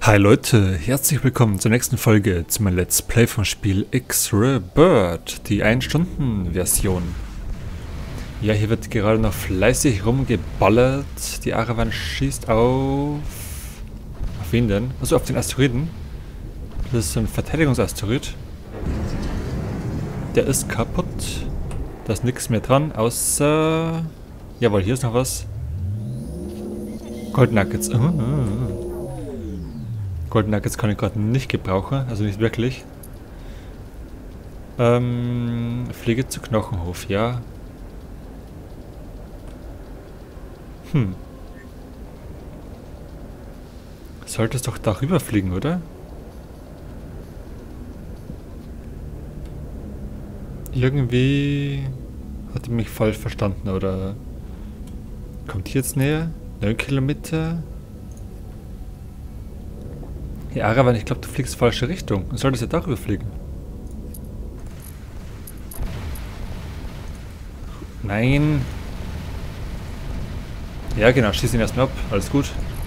Hi Leute, herzlich willkommen zur nächsten Folge zu meinem Let's Play vom Spiel X-Rebirth, die 1-Stunden-Version. Ja, hier wird gerade noch fleißig rumgeballert. Die Aravan schießt auf... Auf wen denn? Also auf den Asteroiden. Das ist so ein Verteidigungsasteroid. Der ist kaputt. Da ist nichts mehr dran, außer... Jawohl, hier ist noch was. Gold Nuggets. Gold Nuggets kann ich gerade nicht gebrauchen, also nicht wirklich. Fliege zu Knochenhof, ja. Solltest doch darüber fliegen, oder? Irgendwie hat er mich falsch verstanden, oder? Kommt hier jetzt näher? 9 Kilometer? Ja, Aravan, ich glaube, du fliegst falsche Richtung. Du solltest ja darüber fliegen. Nein. Ja, genau, schieß ihn erstmal ab. Alles gut.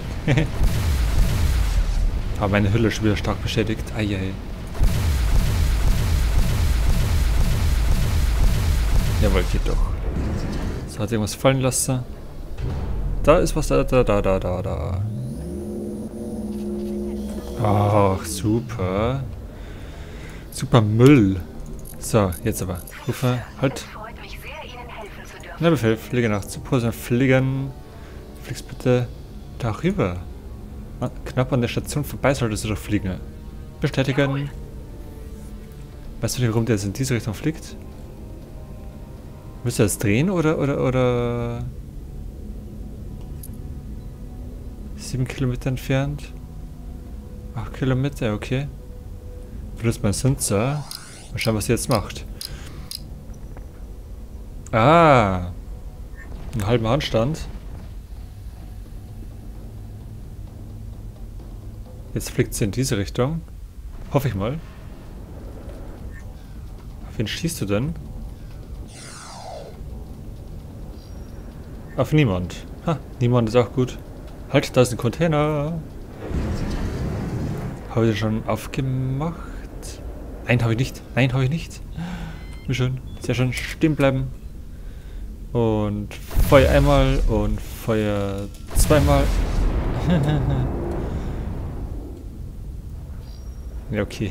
Aber meine Hülle ist schon wieder stark beschädigt. Eieiei. Jawohl, geht doch. So, hat irgendwas fallen lassen. Da ist was da. Ach, super. Super Müll. So, jetzt aber. Rufe, halt. Na, Befehl, fliege nach Zuposen, fliegen. Fliegst bitte darüber. Knapp an der Station vorbei solltest du doch fliegen. Bestätigen. Weißt du nicht, warum der jetzt in diese Richtung fliegt? Müsst ihr das drehen oder 7 Kilometer entfernt? 8 Kilometer, okay. Benutzt mein Sensor. Mal schauen, was sie jetzt macht. Ah! Einen halben Handstand. Jetzt fliegt sie in diese Richtung. Hoffe ich mal. Auf wen schießt du denn? Auf niemand. Ha, niemand ist auch gut. Halt, da ist ein Container. Habe ich den schon aufgemacht? Nein, habe ich nicht. Nein, habe ich nicht. Wie schön. Sehr schön. Stehen bleiben. Und Feuer einmal und Feuer zweimal. Ja, okay.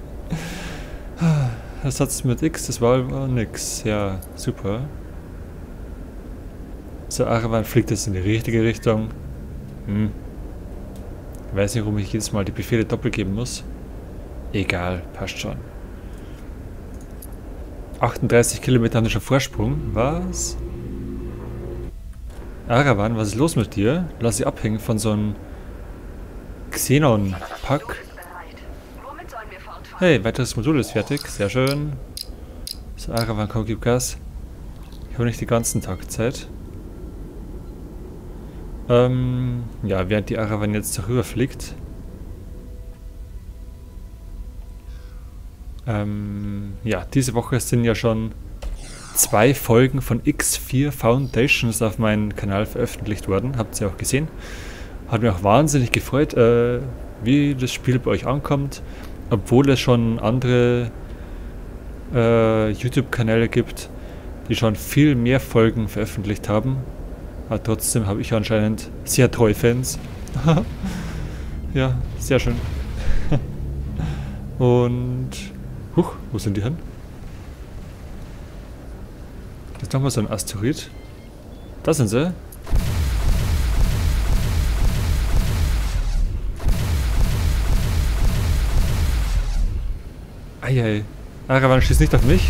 Das hat's mit X, das war nix. Ja, super. So, Aravan fliegt jetzt in die richtige Richtung. Ich weiß nicht, warum ich jedes Mal die Befehle doppelt geben muss. Egal, passt schon. 38 Kilometer haben wir schon Vorsprung. Was? Aravan, was ist los mit dir? Lass sie abhängen von so einem Xenon-Pack. Hey, weiteres Modul ist fertig. Sehr schön. So, Aravan, komm, gib Gas. Ich habe nicht den ganzen Tag Zeit. Ja, während die Aravan jetzt darüber fliegt. Ja, diese Woche sind ja schon 2 Folgen von X4 Foundations auf meinem Kanal veröffentlicht worden. Habt ihr auch gesehen. Hat mich auch wahnsinnig gefreut, wie das Spiel bei euch ankommt. Obwohl es schon andere YouTube-Kanäle gibt, die schon viel mehr Folgen veröffentlicht haben. Aber trotzdem habe ich anscheinend sehr treue Fans. Ja, sehr schön. Und... Huch, wo sind die hin? Das ist nochmal so ein Asteroid. Da sind sie. Eieiei. Aravan schießt nicht auf mich.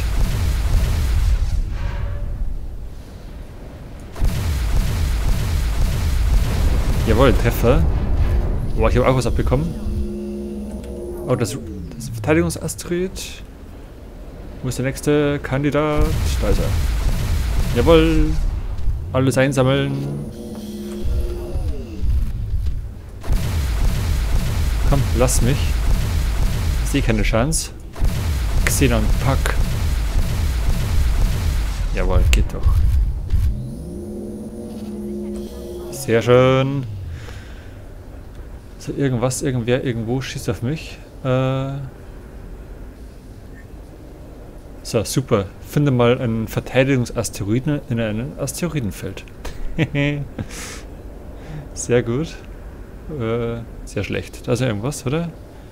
Jawohl, Treffer. Boah, ich habe auch was abbekommen. Oh, das Verteidigungsasteroid. Wo ist der nächste Kandidat? Da ist er. Jawohl. Alles einsammeln. Komm, lass mich. Ich sehe keine Chance. Xenon-Pack. Jawohl, geht doch. Sehr schön. So, irgendwas, irgendwer, irgendwo schießt auf mich. So, super. Finde mal einen Verteidigungsasteroiden in einem Asteroidenfeld. Sehr gut. Sehr schlecht. Da ist ja irgendwas, oder?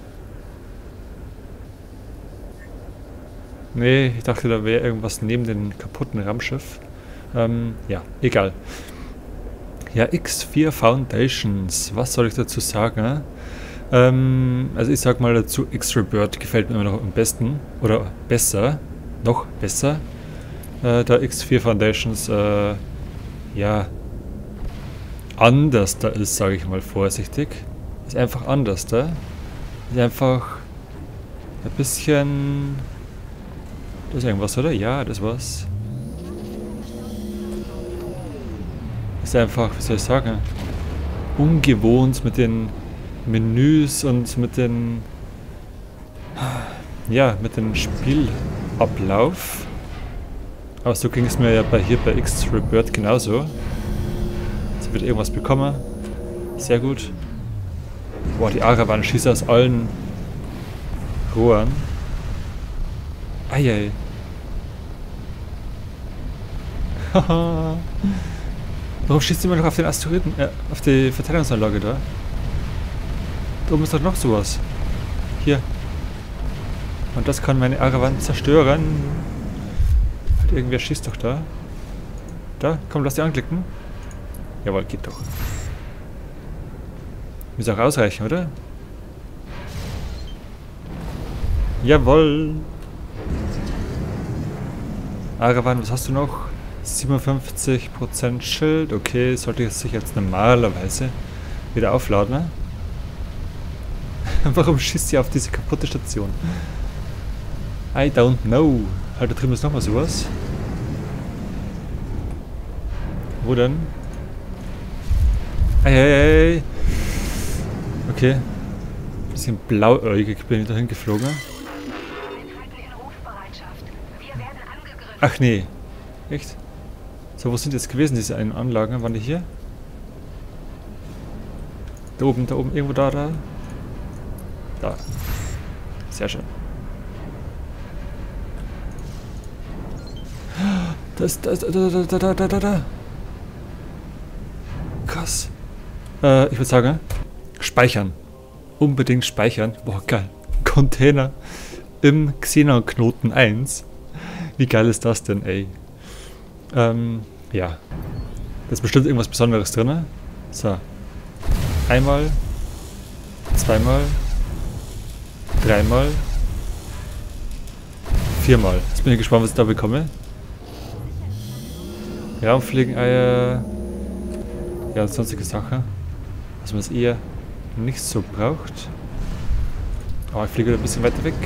Nee, ich dachte, da wäre irgendwas neben dem kaputten Raumschiff. Ja, egal. Ja, X4 Foundations. Was soll ich dazu sagen? Also ich sag mal dazu, X-Ray gefällt mir immer noch am besten. Oder besser. Noch besser. Da X4 Foundations, ja, anders da ist, sage ich mal vorsichtig. Ist einfach anders da. Ist einfach ein bisschen... Das ist irgendwas, oder? Ja, das war's. Ist einfach, wie soll ich sagen, ungewohnt mit den Menüs und mit den... Ja, mit dem Spielablauf. Aber so ging es mir ja hier bei X-Ray genauso. Jetzt wird irgendwas bekommen. Sehr gut. Boah, die Arawan schießt aus allen Rohren. Eieiei. Haha. Warum schießt immer noch auf den Asteroiden, auf die Verteidigungsanlage da? Da oben ist doch noch sowas. Hier. Und das kann meine Arawan zerstören. Halt, irgendwer schießt doch da. Da, komm, lass die anklicken. Jawohl, geht doch. Muss auch ausreichen, oder? Jawohl. Arawan, was hast du noch? 57% Schild. Okay, sollte ich sich jetzt normalerweise wieder aufladen. Ne? Warum schießt sie auf diese kaputte Station? I don't know. Halt, da drüben ist nochmal sowas. Wo denn? Hey. Okay. Bisschen blauäugig bin ich dahin geflogen. Ach nee. Echt? So, wo sind jetzt gewesen diese einen Anlagen? Waren die hier? Da oben, irgendwo da. Da. Sehr schön. Da. Krass. Ich würde sagen, speichern. Unbedingt speichern. Boah, geil. Container im Xenon-Knoten 1. Wie geil ist das denn, ey? Ja. Da ist bestimmt irgendwas Besonderes drin. So. Einmal. Zweimal. Dreimal. Viermal. Jetzt bin ich gespannt, was ich da bekomme. Raumfliegeneier. Ja, sonstige Sachen. Was man es eher nicht so braucht. Oh, ich fliege wieder ein bisschen weiter weg.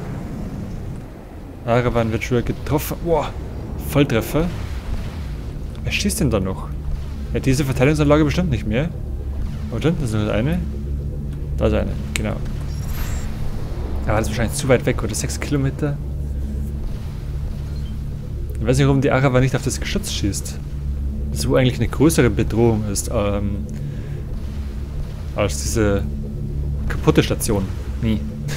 Arawan wird schon wieder getroffen. Boah, Volltreffer. Wer schießt denn da noch? Ja, diese Verteidigungsanlage bestimmt nicht mehr. Und hinten ist noch eine. Da ist eine, genau. Aber das ist wahrscheinlich zu weit weg, oder? 6 Kilometer. Ich weiß nicht, warum die Arawan nicht auf das Geschütz schießt. Das wo eigentlich eine größere Bedrohung ist, als diese kaputte Station. Nie.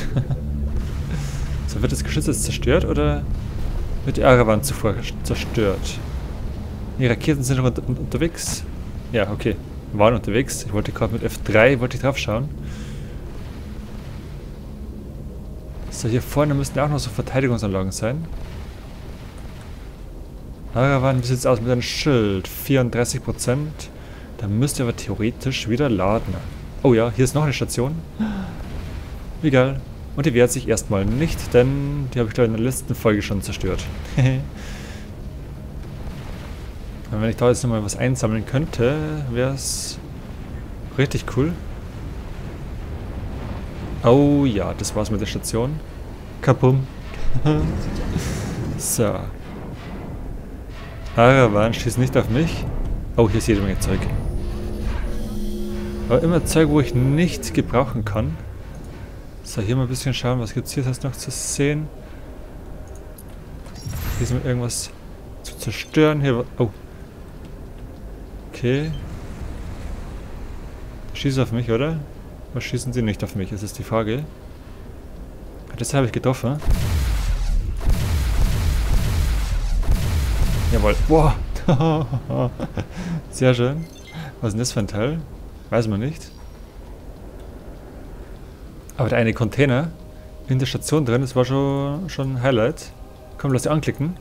So, wird das Geschütz jetzt zerstört oder wird die Arawan zuvor zerstört? Die Raketen sind noch unterwegs. Ja, okay. Waren unterwegs. Ich wollte gerade mit F3 drauf schauen. So, hier vorne müssten auch noch so Verteidigungsanlagen sein. Arawan, wie sieht es aus mit einem Schild? 34%. Da müsste aber theoretisch wieder laden. Oh ja, hier ist noch eine Station. Wie geil. Und die wehrt sich erstmal nicht, denn die habe ich da in der letzten Folge schon zerstört. Und wenn ich da jetzt nochmal was einsammeln könnte, wäre es richtig cool. Oh ja, das war's mit der Station. Kapum. So. Arawan schießt nicht auf mich. Oh, hier ist jede Menge Zeug. Aber immer Zeug, wo ich nicht gebrauchen kann. So, hier mal ein bisschen schauen, was gibt es hier noch zu sehen. Hier ist noch irgendwas zu zerstören. Hier, oh. Okay. Schießt auf mich, oder? Was schießen sie nicht auf mich? Das ist die Frage. Das habe ich getroffen. Jawohl. Boah. Sehr schön. Was ist denn das für ein Teil? Weiß man nicht. Aber der eine Container in der Station drin, das war schon ein Highlight. Komm, lass dich anklicken.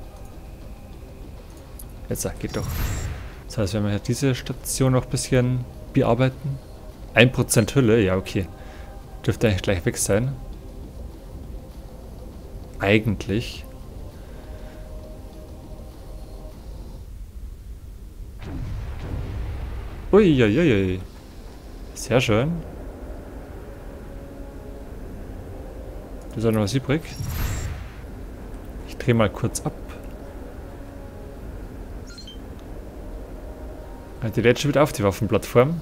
Jetzt, geht doch. Das heißt, wenn wir diese Station noch ein bisschen bearbeiten. 1% Hülle, ja okay. Dürfte eigentlich gleich weg sein. Eigentlich. Uiuiui. Sehr schön. Da ist auch noch was übrig. Ich drehe mal kurz ab. Die lädt schon wieder auf, die Waffenplattform.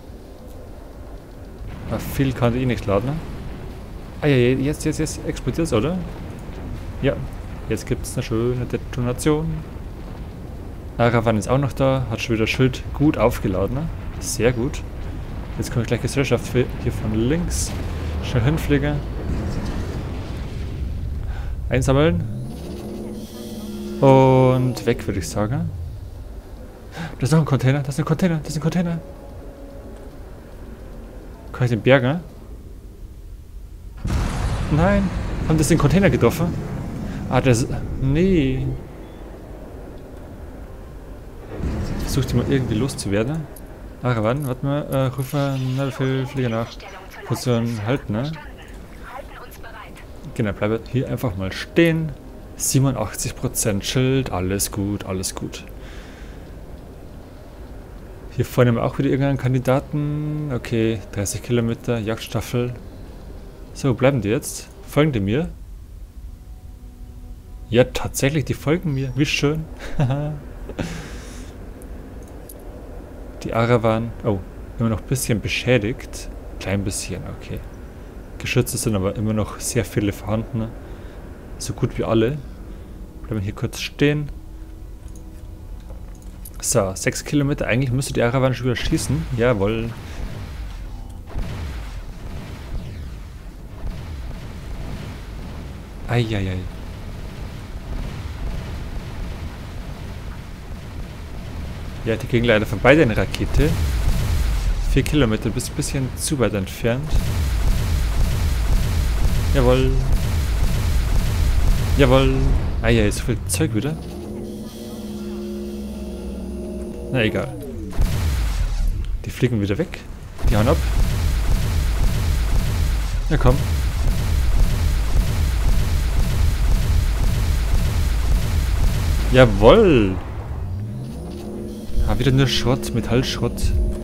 Aber viel kann die eh nicht laden. Ah ja, jetzt explodiert es, oder? Ja, jetzt gibt es eine schöne Detonation. Aravan ist auch noch da, hat schon wieder Schild gut aufgeladen. Sehr gut. Jetzt komme ich gleich Gesellschaft hier von links. Schnell hinfliegen. Einsammeln. Und weg, würde ich sagen. Da ist noch ein Container, das ist ein Container, das ist ein Container. Kann ich den bergen? Nein. Haben das den Container getroffen? Ah, das... Nee. Versucht die mal irgendwie loszuwerden. Aravan, warte mal, rufe Flieger nach. Position halten, ne? Genau, bleibe hier einfach mal stehen. 87% Schild, alles gut, alles gut. Hier vorne haben wir auch wieder irgendeinen Kandidaten. Okay, 30 Kilometer, Jagdstaffel. So, bleiben die jetzt? Folgen die mir? Ja, tatsächlich, die folgen mir. Wie schön. Die Aravan. Oh, immer noch ein bisschen beschädigt. Klein bisschen, okay. Geschütze sind aber immer noch sehr viele vorhanden. So gut wie alle. Bleiben hier kurz stehen. So, 6 Kilometer. Eigentlich müsste die Aravan schon wieder schießen. Jawohl. Eieiei. Ja, die ging leider vorbei, deine Rakete. 4 Kilometer, bist ein bisschen zu weit entfernt. Jawohl. Jawohl. Eieiei, so viel Zeug wieder. Na egal. Die fliegen wieder weg. Die hauen ab. Ja komm. Jawohl. Ah, wieder nur Schrott, Metallschrott.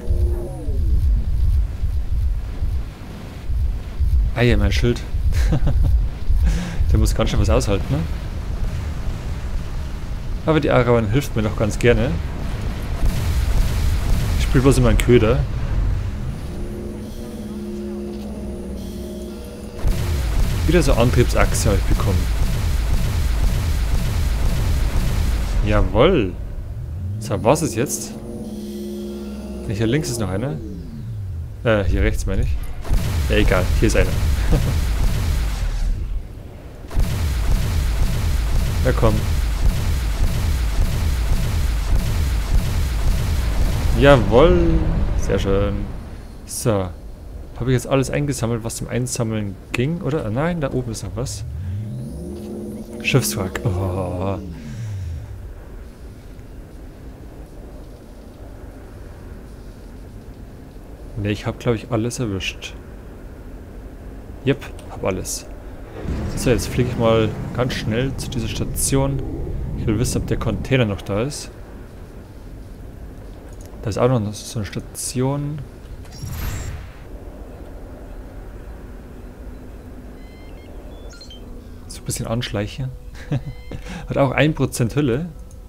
Ah ja, mein Schild. Der muss ganz schön was aushalten, ne? Aber die Aravan hilft mir noch ganz gerne. Ich spiele bloß immer einen Köder. Wieder so Antriebsachse habe ich bekommen. Jawohl. So, was ist jetzt? Hier links ist noch einer. Hier rechts meine ich. Ja, egal. Hier ist einer. Ja, komm. Jawohl. Sehr schön. So. Habe ich jetzt alles eingesammelt, was zum Einsammeln ging, oder? Nein, da oben ist noch was. Schiffswrack. Oh. Ne, ich habe, glaube ich, alles erwischt. Yep, habe alles. So, jetzt fliege ich mal ganz schnell zu dieser Station. Ich will wissen, ob der Container noch da ist. Da ist auch noch so eine Station. So ein bisschen anschleichen. Hat auch 1% Hülle.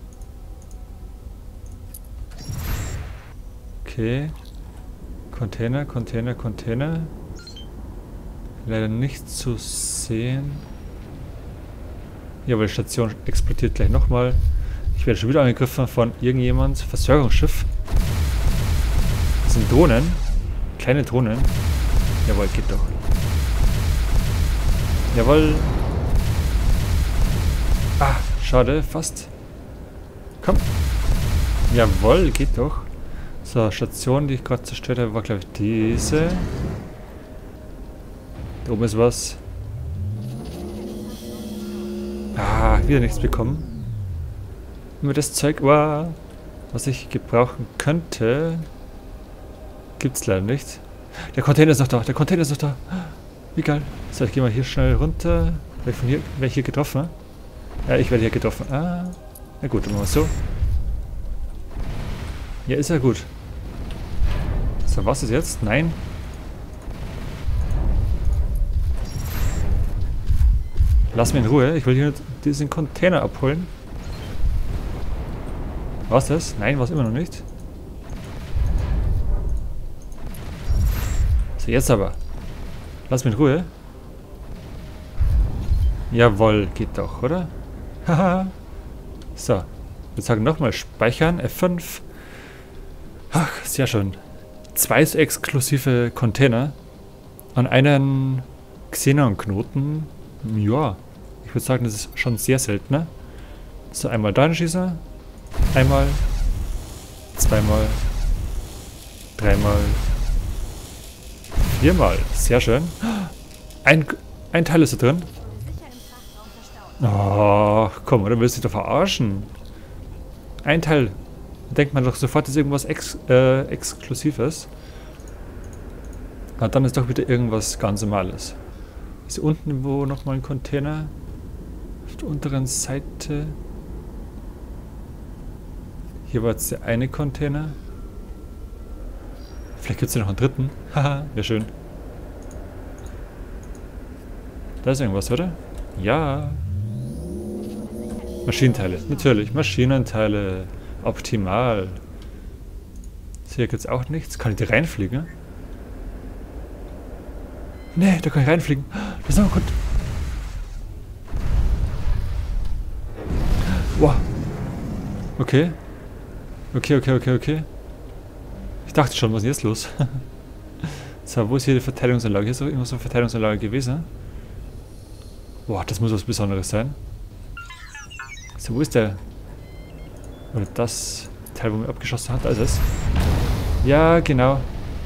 Okay. Container, Container, Container. Leider nicht zu sehen. Ja, aber die Station explodiert gleich nochmal. Ich werde schon wieder angegriffen von irgendjemand. Versorgungsschiff. Das sind Drohnen. Kleine Drohnen. Jawohl, geht doch. Jawohl. Ah, schade, fast. Komm. Jawohl, geht doch. So, Station, die ich gerade zerstört habe, war glaube ich diese. Da oben ist was. Ah, wieder nichts bekommen. Immer das Zeug war, was ich gebrauchen könnte. Gibt's leider nicht. Der Container ist noch da, der Container ist noch da. Wie geil. So, ich gehe mal hier schnell runter. Werde ich hier getroffen? Ja, ich werde hier getroffen. Ah, na gut, dann machen wir es so. Ja, ist ja gut. So, was ist jetzt? Nein. Lass mich in Ruhe. Ich will hier diesen Container abholen. Was das? Nein, war es immer noch nicht. So, jetzt aber. Lass mich in Ruhe. Jawohl, geht doch, oder? Haha. So. Wir sagen nochmal speichern. F5. Ach, sehr schön. 2 so exklusive Container. An einen Xenon-Knoten. Ja. Ich würde sagen, das ist schon sehr selten. Ne? So, einmal da schießen. Einmal. Zweimal. Dreimal. Viermal. Sehr schön. Ein Teil ist da drin. Oh, komm, oder willst du dich doch verarschen? Ein Teil. Da denkt man doch sofort, dass irgendwas Exklusives. Und dann ist doch wieder irgendwas ganz Normales. Ist hier unten wo nochmal ein Container? Auf der unteren Seite. Hier war jetzt der eine Container. Vielleicht gibt es ja noch einen dritten. Haha, wäre schön. Da ist irgendwas, oder? Ja. Maschinenteile. Natürlich, Maschinenteile. Optimal. So, hier gibt es auch nichts. Kann ich da reinfliegen? Nee, da kann ich reinfliegen. Das ist aber gut. Wow. Okay. Okay. Ich dachte schon, was ist denn jetzt los? So, wo ist hier die Verteidigungsanlage? Hier ist doch irgendwo so eine Verteidigungsanlage gewesen. Boah, das muss was Besonderes sein. So, wo ist der? Oder das Teil, wo man abgeschossen hat? Da ist es. Ja, genau.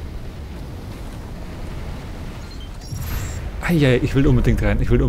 Ah, ja, ich will unbedingt rein. Ich will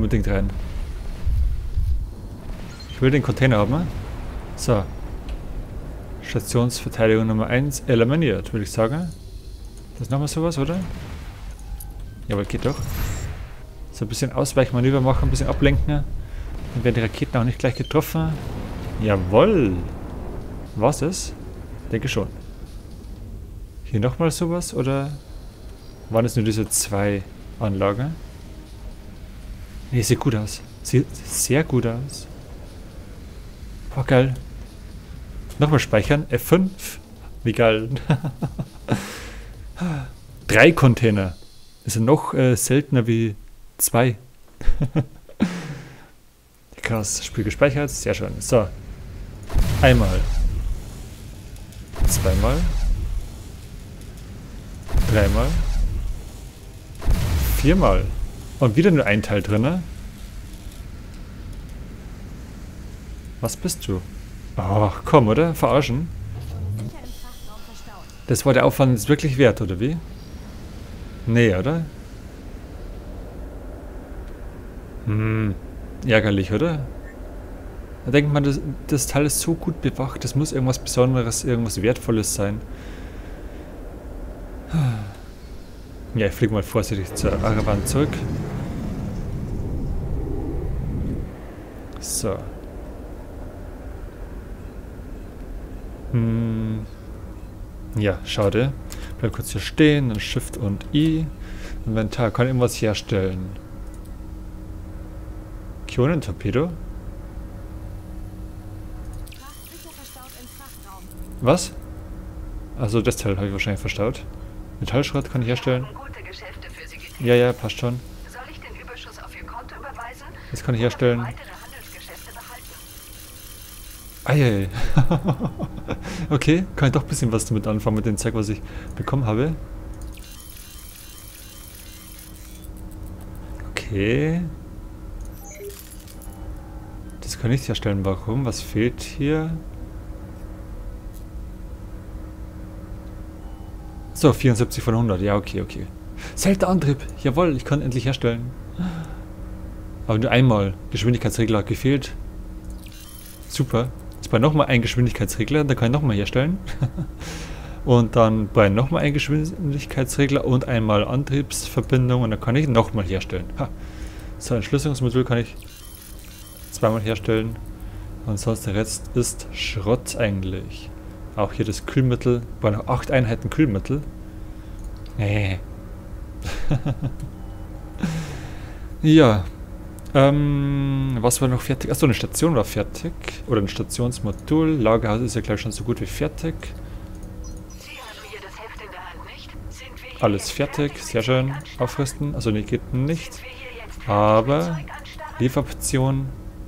den Container haben. So. Stationsverteidigung Nummer 1 eliminiert, würde ich sagen. Das ist nochmal sowas, oder? Jawohl, geht doch. So ein bisschen Ausweichmanöver machen, ein bisschen ablenken. Dann werden die Raketen auch nicht gleich getroffen. Jawohl. Was ist? Denke schon. Hier nochmal sowas, oder waren es nur diese 2 Anlagen? Nee, sieht gut aus. Sieht sehr gut aus. Boah, geil. Nochmal speichern. F5. Wie geil. 3 Container. Das ist noch seltener wie 2. Krass. Spiel gespeichert. Sehr schön. So. Einmal. Zweimal. Dreimal. Viermal. Und wieder nur ein Teil drin. Was bist du? Ach, komm, oder? Verarschen? Das war der Aufwand jetzt wirklich wert, oder wie? Nee, oder? Ärgerlich, oder? Da denkt man, das Teil ist so gut bewacht, das muss irgendwas Besonderes, irgendwas Wertvolles sein. Ja, ich fliege mal vorsichtig zur Araban zurück. So. Ja, schade. Bleib kurz hier stehen, dann Shift und I. Inventar, kann irgendwas herstellen. Kionentorpedo? Was? Also das Teil habe ich wahrscheinlich verstaut. Metallschrott kann ich herstellen. Ja, passt schon. Das kann ich herstellen. Eieiei. Okay, kann ich doch ein bisschen was damit anfangen mit dem Zeug, was ich bekommen habe. Okay. Das kann ich nicht herstellen. Warum? Was fehlt hier? So, 74 von 100. Ja, okay, okay. Seltener Antrieb. Jawohl, ich kann endlich herstellen. Aber nur einmal. Geschwindigkeitsregler hat gefehlt. Super. Jetzt brauche ich nochmal einen Geschwindigkeitsregler. Dann kann ich nochmal herstellen. Und dann brauche ich nochmal einen Geschwindigkeitsregler und einmal Antriebsverbindung. Und dann kann ich nochmal herstellen. Ha. So, ein Entschlüsselungsmodul kann ich zweimal herstellen. Und sonst der Rest ist Schrott eigentlich. Auch hier das Kühlmittel. Bei noch 8 Einheiten Kühlmittel. Nee. Ja. Was war noch fertig? Achso, eine Station war fertig. Oder ein Stationsmodul. Lagerhaus ist ja gleich schon so gut wie fertig. Alles fertig. Sehr schön. Aufrüsten. Also nee, geht nicht. Aber Lieferoption.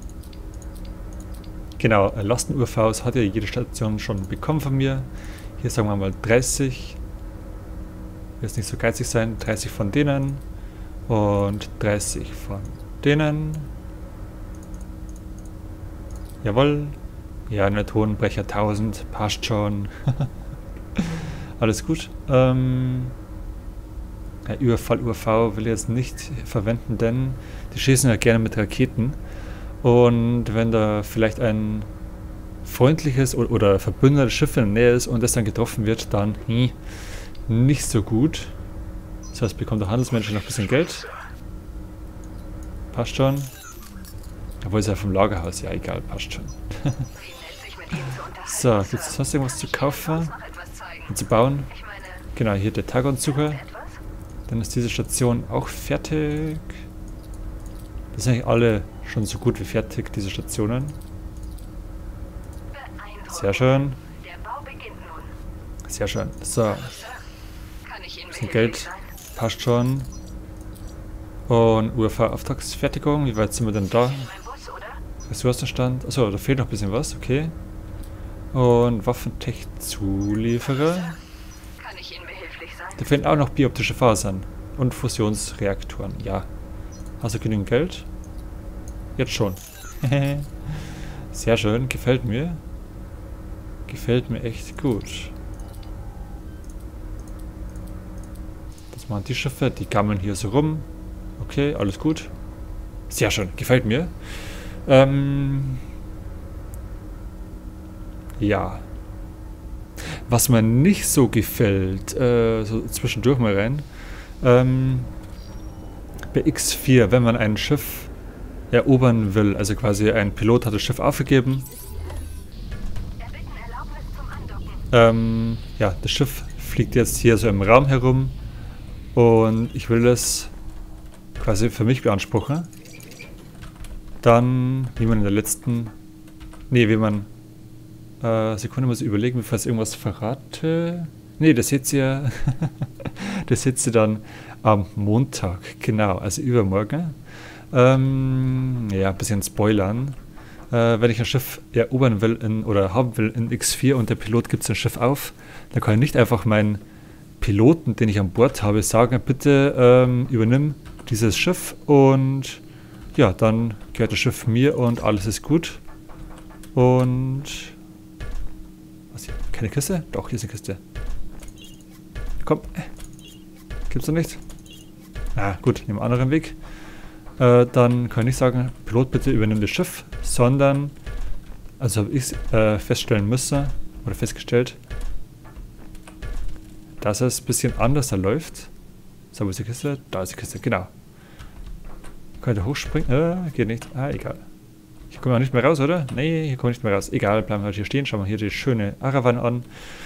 Genau, Lasten-UVs hat ja jede Station schon bekommen von mir. Hier sagen wir mal 30. Ich will jetzt nicht so geizig sein. 30 von denen. Und 30 von denen. Jawohl. Ja, eine Tonbrecher 1000. Passt schon. Alles gut. Ja, Überfall UV will ich jetzt nicht verwenden, denn die schießen ja gerne mit Raketen. Und wenn da vielleicht ein freundliches oder verbündetes Schiff in der Nähe ist und das dann getroffen wird, dann nicht so gut. Das heißt, bekommt der Handelsmensch noch ein bisschen Geld. Passt schon. Obwohl es ja vom Lagerhaus, ja egal, passt schon. So, gibt es sonst irgendwas zu kaufen und zu bauen? Genau, hier der Tagonsucher. Dann ist diese Station auch fertig. Das sind eigentlich alle schon so gut wie fertig, diese Stationen. Sehr schön. Sehr schön. So. Bisschen Geld. Passt schon. Und UFA-Auftragsfertigung. Wie weit sind wir denn da? Ressourcenstand. Achso, da fehlt noch ein bisschen was. Okay. Und Waffentech-Zulieferer. Da fehlen auch noch bioptische Fasern. Und Fusionsreaktoren. Ja. Hast du genügend Geld? Jetzt schon. Sehr schön. Gefällt mir. Gefällt mir echt gut. Das machen die Schiffe. Die gammeln hier so rum. Okay, alles gut. Sehr schön. Gefällt mir. Ja. Was mir nicht so gefällt, so zwischendurch mal rein, bei X4, wenn man ein Schiff erobern will, also quasi ein Pilot hat das Schiff aufgegeben. Ja, das Schiff fliegt jetzt hier so im Raum herum und ich will das quasi für mich beanspruchen. Dann, wie man in der letzten, wie man, Sekunde, muss ich überlegen, bevor ich irgendwas verrate. Nee, das seht ihr, das seht ihr dann am Montag, genau, also übermorgen. Ja, ein bisschen spoilern. Wenn ich ein Schiff erobern will oder haben will in X4 und der Pilot gibt sein Schiff auf, dann kann ich nicht einfach meinen Piloten, den ich an Bord habe, sagen, bitte übernimm dieses Schiff und ja, dann gehört das Schiff mir und alles ist gut. Und was hier? Keine Kiste? Doch, hier ist eine Kiste. Komm. Gibt's noch nicht? Ah, gut, nehmen wir einen anderen Weg. Dann kann ich nicht sagen, Pilot, bitte übernimm das Schiff, sondern, also habe ich feststellen müssen, oder festgestellt, dass es ein bisschen anders da läuft. So, wo ist die Kiste? Da ist die Kiste, genau. Kann ich da hochspringen? Geht nicht. Ah, egal. Hier kommen wir nicht mehr raus, oder? Nee, hier kommen wir nicht mehr raus. Egal, bleiben wir halt hier stehen. Schauen wir hier die schöne Arawan an.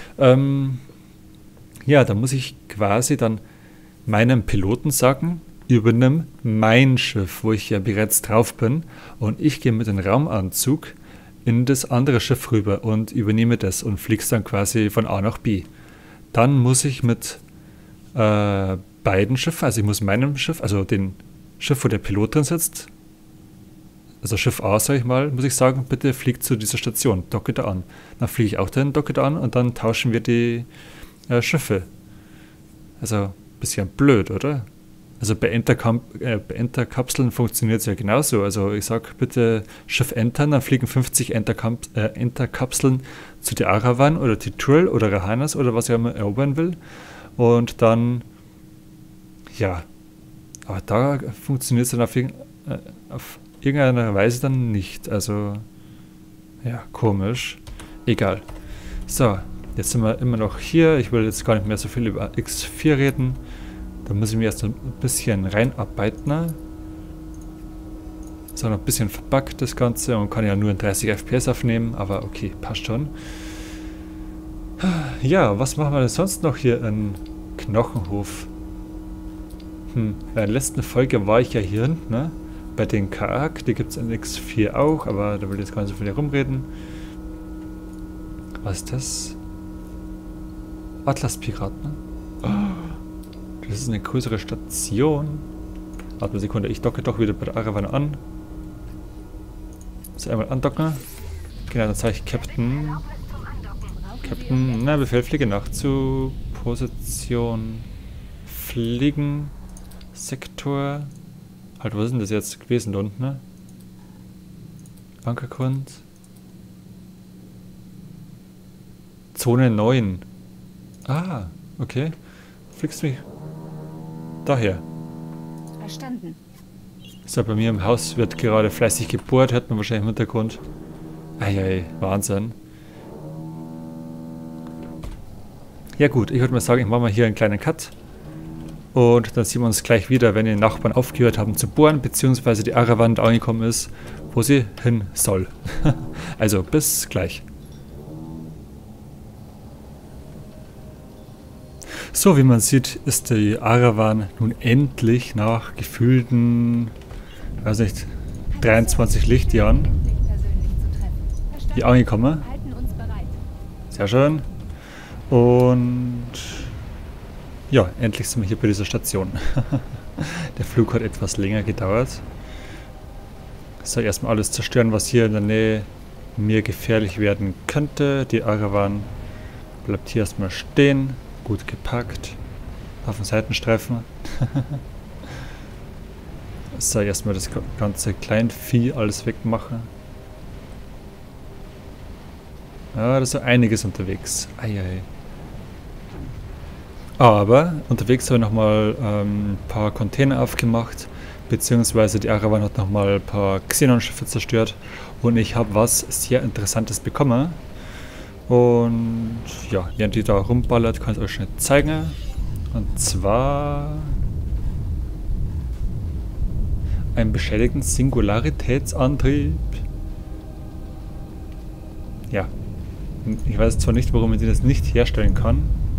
Ja, da muss ich quasi dann meinem Piloten sagen, übernimm mein Schiff, wo ich ja bereits drauf bin. Und ich gehe mit dem Raumanzug in das andere Schiff rüber und übernehme das und fliegst dann quasi von A nach B. Dann muss ich mit beiden Schiffen, also ich muss meinem Schiff, also den Schiff, wo der Pilot drin sitzt, also Schiff A, sag ich mal, muss ich sagen, bitte fliegt zu dieser Station, docke da an. Dann fliege ich auch dahin, docke da an und dann tauschen wir die Schiffe. Also, bisschen blöd, oder? Also bei Enter-Kapseln funktioniert es ja genauso. Also ich sage bitte Schiff entern, dann fliegen 50 Enter-Kapseln zu die Aravan oder die Trull oder Rahanas oder was ich immer erobern will. Und dann, ja, aber da funktioniert es dann auf irgendeiner Weise dann nicht. Also, ja, komisch. Egal. So, jetzt sind wir immer noch hier. Ich will jetzt gar nicht mehr so viel über X4 reden. Da muss ich mir erst ein bisschen reinarbeiten. Ist auch noch ein bisschen verbuggt das Ganze und kann ja nur in 30 FPS aufnehmen, aber okay, passt schon. Ja, was machen wir denn sonst noch hier in Knochenhof? In der letzten Folge war ich ja hier hinten, ne? Bei den Kaak, die gibt es in X4 auch, aber da will ich jetzt gar nicht so viel herumreden. Was ist das? Atlas-Piraten, ne? Oh. Das ist eine größere Station. Warte eine Sekunde, ich docke doch wieder bei der Aravan an. So, einmal andocken. Genau, dann zeige ich Captain. Captain, na, Befehl, fliege nach zu Position Fliegen. Sektor. Halt, was ist denn das jetzt gewesen da unten, ne? Ankergrund. Zone 9. Ah, okay. Fliegst mich daher. Verstanden. So, bei mir im Haus wird gerade fleißig gebohrt, hört man wahrscheinlich im Hintergrund. Eieiei, Wahnsinn. Ja gut, ich würde mal sagen, ich mache mal hier einen kleinen Cut. Und dann sehen wir uns gleich wieder, wenn die Nachbarn aufgehört haben zu bohren, beziehungsweise die Aravan angekommen ist, wo sie hin soll. Also, bis gleich. So, wie man sieht, ist die Aravan nun endlich nach gefühlten, weiß nicht, 23 Lichtjahren hier angekommen. Sehr schön. Und ja, endlich sind wir hier bei dieser Station. Der Flug hat etwas länger gedauert. Ich soll erstmal alles zerstören, was hier in der Nähe mir gefährlich werden könnte. Die Aravan bleibt hier erstmal stehen. Gut gepackt. Auf den Seitenstreifen. So, erstmal das ganze Kleinvieh alles wegmachen. Ja, da ist so einiges unterwegs. Eieiei. Aber unterwegs habe ich nochmal ein paar Container aufgemacht. Beziehungsweise die Aravan hat nochmal ein paar Xenon-Schiffe zerstört. Und ich habe was sehr Interessantes bekommen. Und ja, während die da rumballert, kann ich euch schnell zeigen. Und zwar einen beschädigten Singularitätsantrieb. Ja, ich weiß zwar nicht, warum ich das nicht herstellen kann.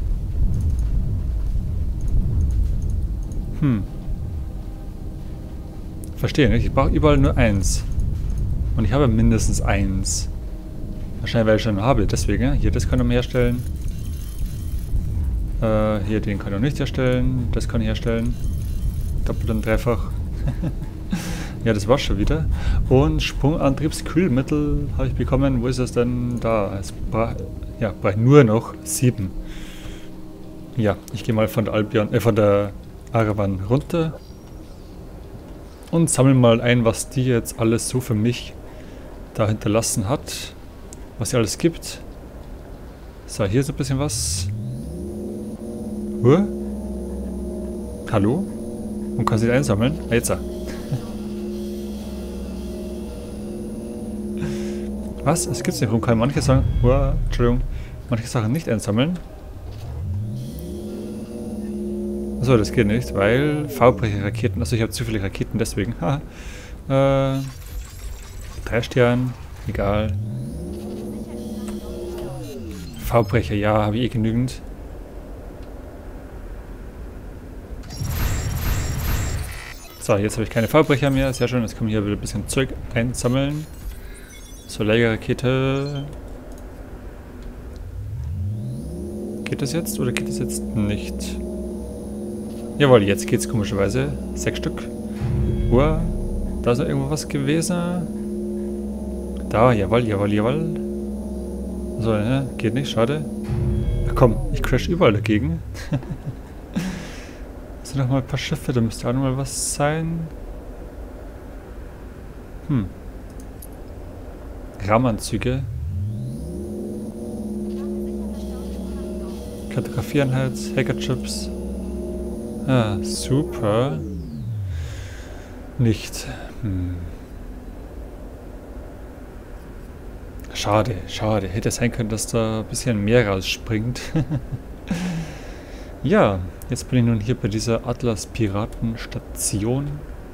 Verstehe nicht, ich brauche überall nur eins. Und ich habe mindestens eins. Wahrscheinlich, weil ich schon habe, deswegen. Hier, das kann ich herstellen. Hier, den kann ich noch nicht herstellen. Das kann ich herstellen. Doppelt und dreifach. Ja, das war's schon wieder. Und Sprungantriebskühlmittel habe ich bekommen. Wo ist das denn? Da. Es brauche ich nur noch 7. Ja, ich gehe mal von der Aravan runter. Und sammle mal ein, was die jetzt alles so für mich da hinterlassen hat. Was sie alles gibt. So, hier ist ein bisschen was. Hallo? Und kann sie einsammeln? Ah, jetzt. Was? Es gibt nicht. Warum kann manche Sachen... Entschuldigung. Manche Sachen nicht einsammeln? Achso, das geht nicht, weil V-Brecher-Raketen... Achso, ich habe zu viele Raketen, deswegen. 3 Sterne. Egal. V-Brecher, ja, habe ich genügend. So, jetzt habe ich keine V-Brecher mehr. Sehr schön, jetzt kann ich hier wieder ein bisschen Zeug einsammeln. So, Lagerrakete. Geht das jetzt oder geht das jetzt nicht? Jawohl, jetzt geht's komischerweise. 6 Stück. Da ist noch irgendwo was gewesen. Da, jawohl. So, ne? Geht nicht, schade. Ach komm, ich crash überall dagegen. So, sind noch mal ein paar Schiffe, da müsste auch noch mal was sein. Raumanzüge. Kartografieeinheit, Hackerchips. Ah, super. Nicht. Schade, schade. Hätte sein können, dass da ein bisschen mehr rausspringt. Ja, jetzt bin ich nun hier bei dieser Atlas-Piraten-Station.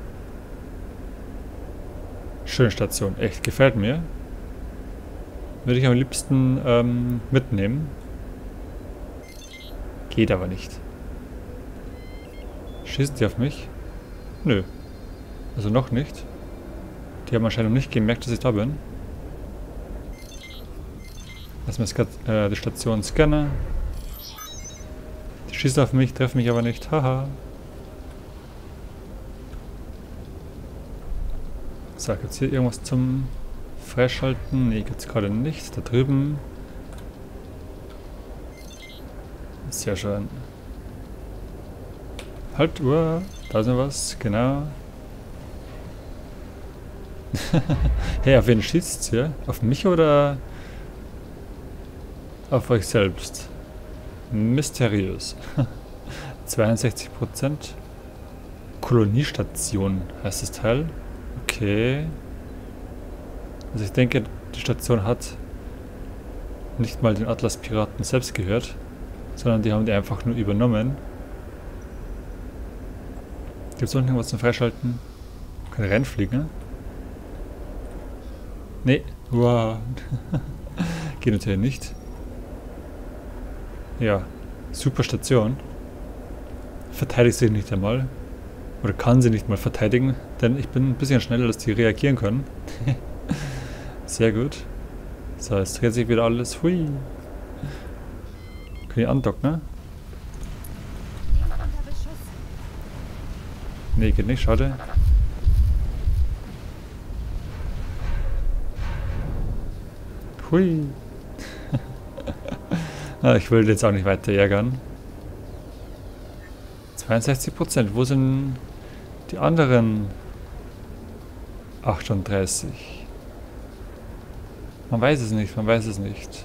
Schöne Station, echt, gefällt mir. Würde ich am liebsten mitnehmen. Geht aber nicht. Schießen die auf mich? Nö. Also noch nicht. Die haben anscheinend nicht gemerkt, dass ich da bin. Lass mir jetzt gerade die Station scannen. Die schießen auf mich, treffen mich aber nicht. Haha. So, gibt es hier irgendwas zum Freischalten? Ne, gibt es gerade nicht. Da drüben. Sehr schön. Halt, da ist noch was, genau. Hey, auf wen schießt's hier? Auf mich oder auf euch selbst? Mysteriös. 62%. Koloniestation heißt das Teil. Okay. Also ich denke, die Station hat nicht mal den Atlas-Piraten selbst gehört, sondern die haben die einfach nur übernommen. Gibt es unten irgendwas zum Freischalten? Kann ich reinfliegen? Nee. Wow. Geht natürlich nicht. Ja. Super Station. Verteidigt sich nicht einmal. Oder kann sie nicht mal verteidigen, denn ich bin ein bisschen schneller, dass die reagieren können. Sehr gut. So, jetzt dreht sich wieder alles. Hui. Können die andocken, ne? Ne, geht nicht, schade. Hui. Ich will jetzt auch nicht weiter ärgern. 62%. Wo sind die anderen 38? Man weiß es nicht, man weiß es nicht.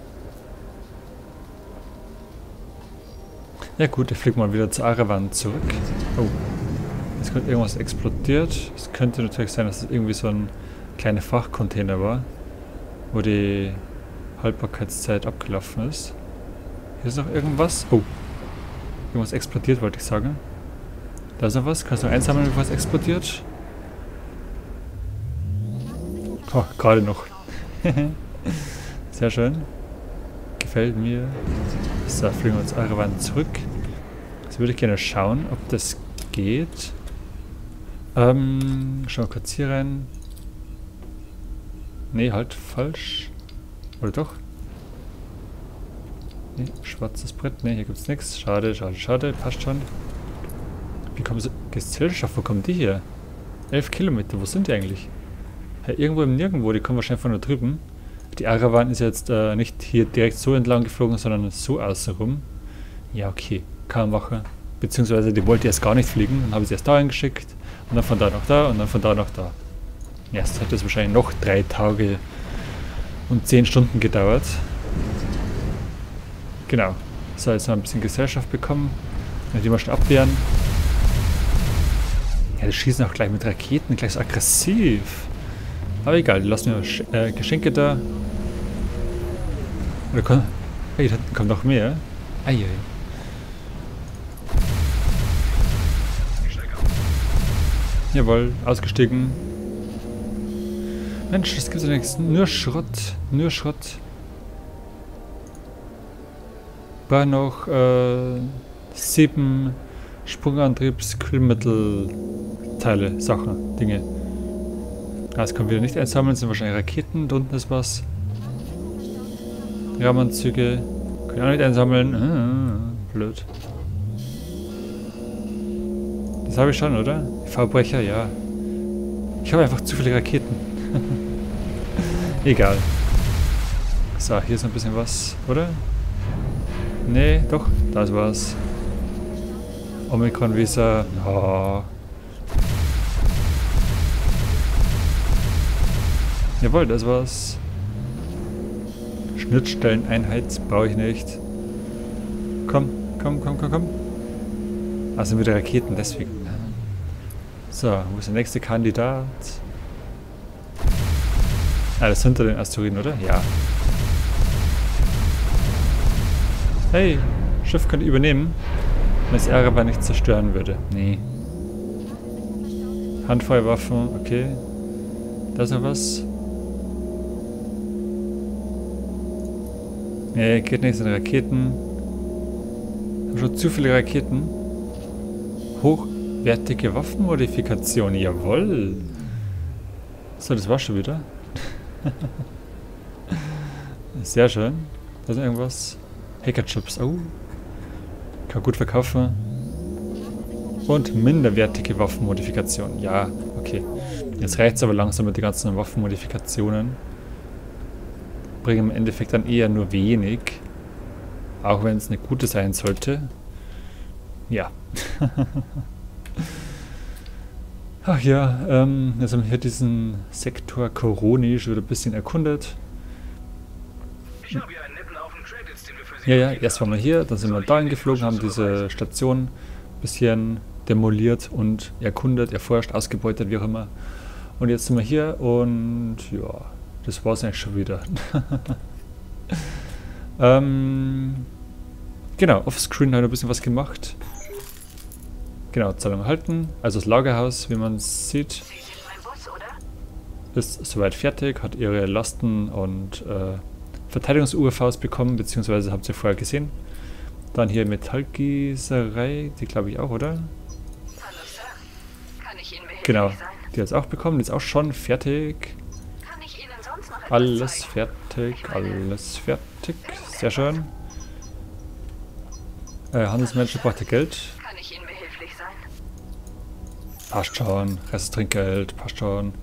Ja gut, ich fliege mal wieder zur Aravan zurück. Oh, jetzt könnte irgendwas explodiert. Es könnte natürlich sein, dass es irgendwie so ein kleiner Frachtcontainer war, wo die Haltbarkeitszeit abgelaufen ist. Hier ist noch irgendwas. Oh, irgendwas explodiert, wollte ich sagen. Da ist noch was. Kannst du noch einsammeln, bevor es explodiert? Oh, gerade noch. Sehr schön. Gefällt mir. So, fliegen wir uns Aravan zurück. Jetzt würde ich gerne schauen, ob das geht. Schauen wir kurz hier rein. Nee, halt falsch. Oder doch? Nee, schwarzes Brett. Nee, hier gibt's nichts. Schade, schade, schade. Passt schon. Wie kommen sie? Gesellschaft, wo kommen die hier? 11 Kilometer, wo sind die eigentlich? Ja, irgendwo im Nirgendwo, die kommen wahrscheinlich von da drüben. Die Aravan ist jetzt nicht hier direkt so entlang geflogen, sondern so außenrum. Ja, okay, kann man machen. Beziehungsweise die wollte erst gar nicht fliegen, dann habe ich sie erst dahin geschickt und dann von da nach da und dann von da nach da. Ja, jetzt hat das wahrscheinlich noch 3 Tage und 10 Stunden gedauert. Genau. So, jetzt haben wir ein bisschen Gesellschaft bekommen. Die mal schnell abwehren. Ja, die schießen auch gleich mit Raketen, gleich so aggressiv. Aber egal, die lassen mir Geschenke da. Oder kann, hey, da kommt noch mehr. Eieiei. Jawohl, ausgestiegen. Mensch, das gibt's ja nichts. Nur Schrott. Nur Schrott. War noch 7 Sprungantriebs, Kühlmittelteile, Sachen, Dinge. Das können wir nicht einsammeln, das sind wahrscheinlich Raketen. Da unten ist was. Raumanzüge. Können wir auch nicht einsammeln. Blöd. Das habe ich schon, oder? Verbrecher, ja. Ich habe einfach zu viele Raketen. Egal. So, hier ist noch ein bisschen was, oder? Nee, doch, da ist was. Omikron-Visa. Oh. Jawohl, das war's. Schnittstelleneinheit brauche ich nicht. Komm. Also mit Raketen, deswegen. So, wo ist der nächste Kandidat? Ah, das ist hinter den Asteroiden, oder? Ja. Hey, Schiff könnte übernehmen, wenn es Araban nicht zerstören würde. Nee. Handfeuerwaffen, okay. Da ist noch was. Nee, geht nicht, sind Raketen. Ich habe schon zu viele Raketen. Hochwertige Waffenmodifikation, jawohl. So, das war schon wieder. Sehr schön. Da ist irgendwas. Hackerchips. Oh. Kann gut verkaufen. Und minderwertige Waffenmodifikation. Ja, okay. Jetzt reicht es aber langsam mit den ganzen Waffenmodifikationen. Bringen im Endeffekt dann eher nur wenig. Auch wenn es eine gute sein sollte. Ja. Ach ja, jetzt haben wir hier diesen Sektor Coroni schon wieder ein bisschen erkundet. Ich habe hier einen netten Haufen Credits, den wir für Sie ja, erst waren wir hier, dann sind wir dahin geflogen, haben diese Station ein bisschen demoliert und erkundet, erforscht, ausgebeutet, wie auch immer. Und jetzt sind wir hier und ja, das war es eigentlich schon wieder. Genau, offscreen habe ich ein bisschen was gemacht. Genau, Zahlung erhalten. Also das Lagerhaus, wie man sieht, ist soweit fertig, hat ihre Lasten und Verteidigungs-UAVs bekommen, beziehungsweise habt ihr vorher gesehen. Dann hier Metallgießerei, die glaube ich auch, oder? Hallo Sir. Kann ich Ihnen behilflich Genau, sein? die hat es auch bekommen, die ist auch schon fertig. Kann ich Ihnen sonst noch etwas Alles zeigen? fertig, sehr schön. Handelsmanager braucht ihr Geld. Kann ich Ihnen behilflich sein? Passt schon, Rest Trinkgeld, passt schon.